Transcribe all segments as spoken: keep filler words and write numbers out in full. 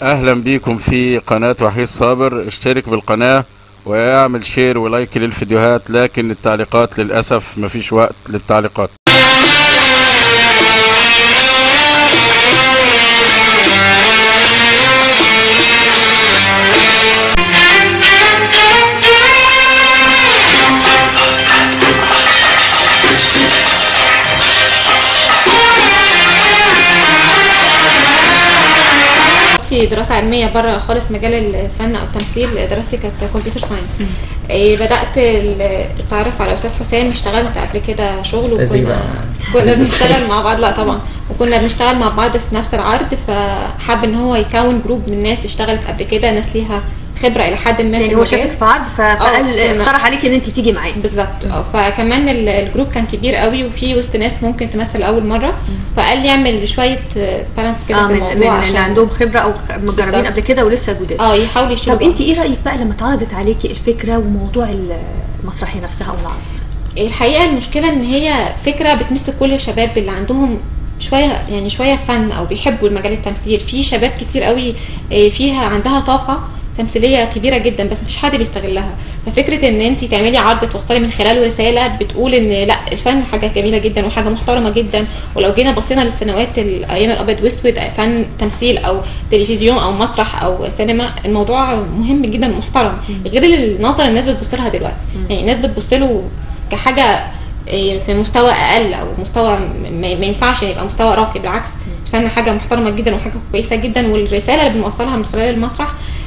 اهلا بيكم في قناة وحيد صابر. اشترك بالقناة واعمل شير ولايك للفيديوهات، لكن التعليقات للأسف مفيش وقت للتعليقات. دراسة علمية بره خالص مجال الفن أو التمثيل. دراستي كانت كمبيوتر ساينس. بدأت التعرف على أستاذ حسام، اشتغلت قبل كده شغل وكنا كنا بنشتغل مع بعض. لا طبعا، وكنا بنشتغل مع بعض في نفس العرض، فحب ان هو يكون جروب من ناس اشتغلت قبل كده، ناس ليها خبره الى حد ما. يعني هو شافك في عرض فقال اقترح عليك ان انت تيجي معاه. بالظبط. اه فكمان الجروب كان كبير قوي، وفي وسط ناس ممكن تمثل اول مره، فقال لي اعمل شويه بالانس كده آه في الموضوع، عشان اللي عندهم خبره او مجربين قبل كده ولسه جداد. اه يحاولوا يشوفوا. طب انت ايه رايك بقى لما اتعرضت عليكي الفكره وموضوع المسرحيه نفسها او العرض؟ الحقيقه المشكله ان هي فكره بتمس كل الشباب اللي عندهم شويه يعني شويه فن او بيحبوا المجال التمثيل. في شباب كتير قوي فيها عندها طاقه تمثيليه كبيره جدا، بس مش حد بيستغلها. ففكره ان انت تعملي عرض توصلي من خلاله رساله بتقول ان لا، الفن حاجه جميله جدا وحاجه محترمه جدا. ولو جينا بصينا للسنوات الايام الابيض واسود، فن تمثيل او تلفزيون او مسرح او سينما، الموضوع مهم جدا ومحترم، غير النظره الناس بتبص لها دلوقتي. يعني الناس بتبص له كحاجه في مستوى اقل او مستوى ما ينفعش يبقى مستوى راقي. بالعكس، الفن حاجه محترمه جدا وحاجه كويسه جدا، والرساله اللي بنوصلها من خلال المسرح.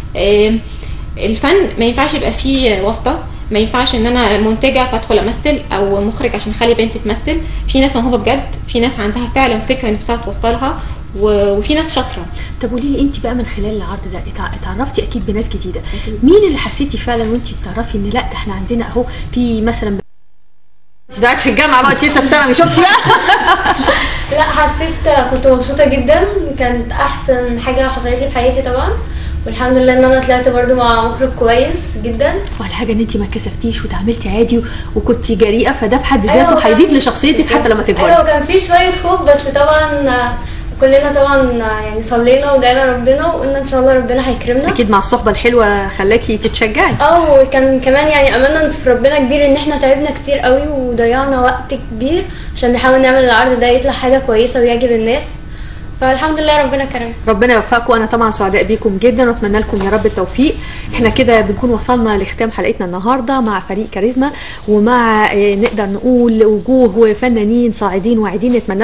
الفن ما ينفعش يبقى فيه واسطه، ما ينفعش ان انا منتجه فادخل امثل او مخرج عشان اخلي بنتي تمثل. في ناس موهوبه بجد، في ناس عندها فعلا فكره نفسها توصلها، وفي ناس شاطره. طب قولي لي انت بقى من خلال العرض ده اتعرفتي اكيد بناس جديده، مين اللي حسيتي فعلا وانت بتعرفي ان لا ده احنا عندنا اهو في مثلا دلوقتي في الجامعه بقى لسه في ثانوي، شفتي بقى؟ لا حسيت كنت مبسوطه جدا، كانت احسن حاجه حصلت لي في حياتي طبعا، والحمد لله ان انا طلعت برده مع مخرج كويس جدا. والحاجه ان انت ما كسفتيش وتعاملتي عادي وكنتي جريئه، فده في حد ذاته هيضيف أيوة لشخصيتك حتى لما تكبري. ايوه كان في شويه خوف، بس طبعا كلنا طبعا يعني صلينا ودعينا ربنا وقلنا ان شاء الله ربنا هيكرمنا. اكيد مع الصحبه الحلوه خلاكي تتشجعي. اه وكان كمان يعني املنا في ربنا كبير ان احنا تعبنا كتير قوي وضيعنا وقت كبير عشان نحاول نعمل العرض ده يطلع حاجه كويسه ويعجب الناس، فالحمد لله ربنا كرم. ربنا يوفقكم، وانا طبعا سعداء بيكم جدا واتمنى لكم يا رب التوفيق. احنا كده بنكون وصلنا لختام حلقتنا النهارده مع فريق كاريزما، ومع نقدر نقول وجوه وفنانين صاعدين واعدين. نتمنى